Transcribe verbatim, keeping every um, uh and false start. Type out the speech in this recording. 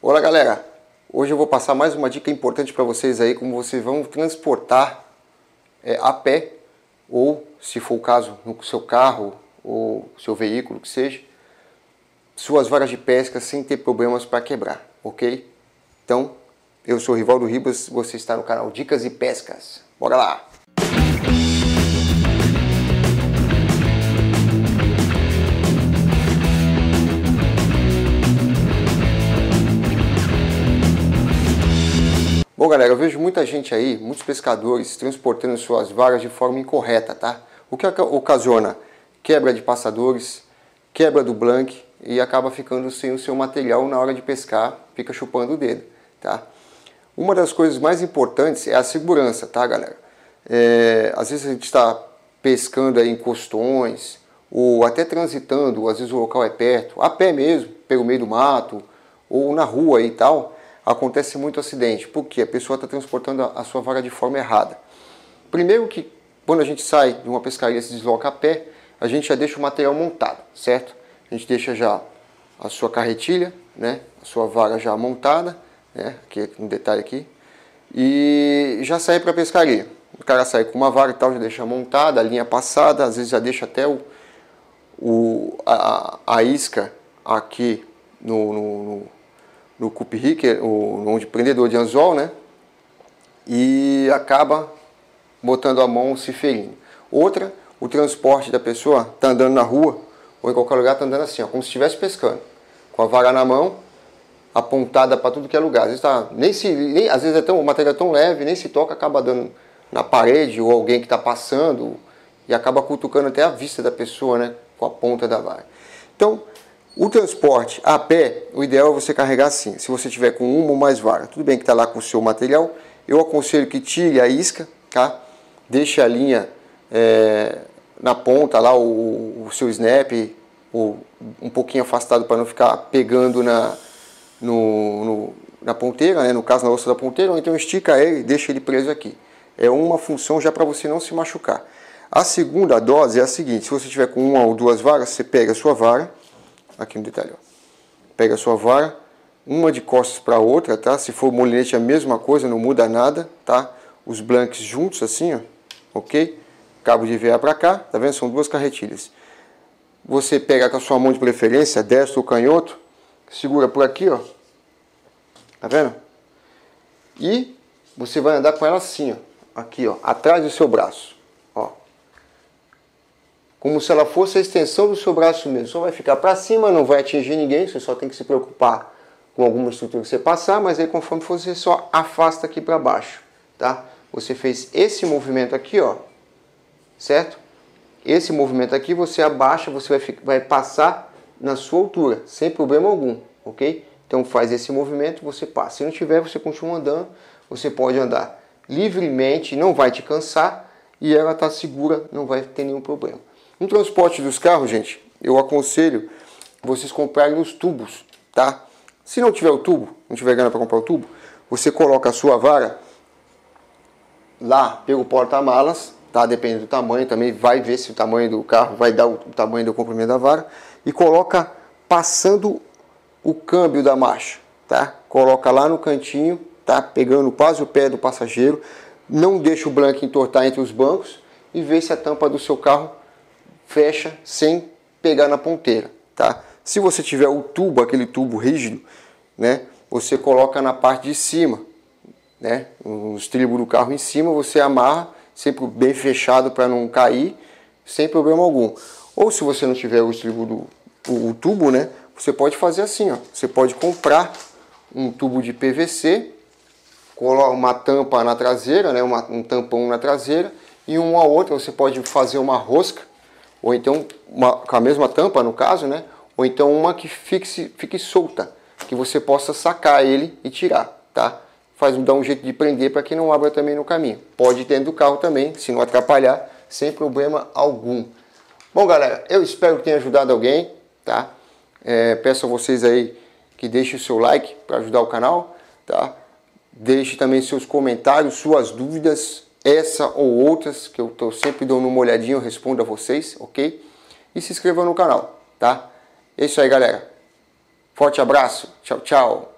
Olá galera, hoje eu vou passar mais uma dica importante para vocês aí, como vocês vão transportar é, a pé, ou se for o caso no seu carro ou seu veículo que seja, suas varas de pesca sem ter problemas para quebrar, ok? Então, eu sou o Rivaldo Ribas, você está no canal Dicas e Pescas, bora lá! Bom galera, eu vejo muita gente aí, muitos pescadores transportando suas varas de forma incorreta, tá? O que ocasiona quebra de passadores, quebra do blank e acaba ficando sem o seu material na hora de pescar, fica chupando o dedo, tá? Uma das coisas mais importantes é a segurança, tá galera? É, às vezes a gente está pescando aí em costões, ou até transitando, às vezes o local é perto, a pé mesmo, pelo meio do mato, ou na rua e tal. Acontece muito acidente, porque a pessoa está transportando a sua vara de forma errada. Primeiro que quando a gente sai de uma pescaria e se desloca a pé, a gente já deixa o material montado, certo? A gente deixa já a sua carretilha, né? A sua vara já montada, né? Aqui um detalhe aqui, e já sai para a pescaria. O cara sai com uma vara e tal, já deixa montada, a linha passada, às vezes já deixa até o, o, a, a isca aqui no... no, no no cup rig, onde prendedor de anzol, né? E acaba botando a mão se ferindo. Outra, o transporte da pessoa tá andando na rua ou em qualquer lugar, tá andando assim, ó, como se estivesse pescando, com a vara na mão, apontada para tudo que é lugar. Às vezes, tá, nem se, nem, às vezes é tão, o material é tão leve, nem se toca, acaba dando na parede ou alguém que está passando e acaba cutucando até a vista da pessoa, né? Com a ponta da vara. Então, o transporte a pé, o ideal é você carregar assim, se você tiver com uma ou mais varas. Tudo bem que está lá com o seu material, eu aconselho que tire a isca, tá? Deixe a linha é, na ponta lá, o, o seu snap, o, um pouquinho afastado para não ficar pegando na, no, no, na ponteira, né? No caso na ossa da ponteira, ou então estica ele e deixa ele preso aqui. É uma função já para você não se machucar. A segunda dose é a seguinte, se você tiver com uma ou duas varas, você pega a sua vara, aqui no detalhe, ó. Pega a sua vara, uma de costas para a outra, tá? Se for molinete é a mesma coisa, não muda nada, tá? Os blanks juntos assim, ó, ok? Cabo de veia para cá, tá vendo? São duas carretilhas. Você pega com a sua mão de preferência, destro ou canhoto, segura por aqui, ó, tá vendo? E você vai andar com ela assim, ó, aqui, ó, atrás do seu braço, ó. Como se ela fosse a extensão do seu braço mesmo. Só vai ficar para cima, não vai atingir ninguém, você só tem que se preocupar com alguma estrutura que você passar, mas aí conforme for, você só afasta aqui para baixo, tá? Você fez esse movimento aqui, ó, certo? Esse movimento aqui você abaixa, você vai, vai passar na sua altura, sem problema algum, ok? Então faz esse movimento, você passa. Se não tiver, você continua andando, você pode andar livremente, não vai te cansar e ela está segura, não vai ter nenhum problema. No transporte dos carros, gente, eu aconselho vocês comprarem os tubos, tá? Se não tiver o tubo, não tiver grana para comprar o tubo, você coloca a sua vara lá pelo porta-malas, tá? Depende do tamanho, também vai ver se o tamanho do carro vai dar o tamanho do comprimento da vara, e coloca passando o câmbio da marcha, tá? Coloca lá no cantinho, tá? Pegando quase o pé do passageiro, não deixa o blank entortar entre os bancos e vê se a tampa do seu carro fecha sem pegar na ponteira, tá? Se você tiver o tubo, aquele tubo rígido, né, você coloca na parte de cima, né, o estribo do carro em cima, você amarra, sempre bem fechado para não cair, sem problema algum. Ou se você não tiver o estribo do o, o tubo, né, você pode fazer assim, ó, você pode comprar um tubo de P V C, coloca uma tampa na traseira, né, uma, um tampão na traseira, e uma outra você pode fazer uma rosca, ou então uma, com a mesma tampa no caso, né? Ou então uma que fique, fique solta, que você possa sacar ele e tirar, tá? Faz dar um jeito de prender para que não abra também no caminho. Pode ir dentro do carro também, se não atrapalhar, sem problema algum. Bom galera, eu espero que tenha ajudado alguém, tá? É, peço a vocês aí que deixem o seu like para ajudar o canal, tá? Deixe também seus comentários, suas dúvidas, essa ou outras, que eu tô sempre dando uma olhadinha, eu respondo a vocês, ok? E se inscreva no canal, tá? É isso aí, galera. Forte abraço. Tchau, tchau.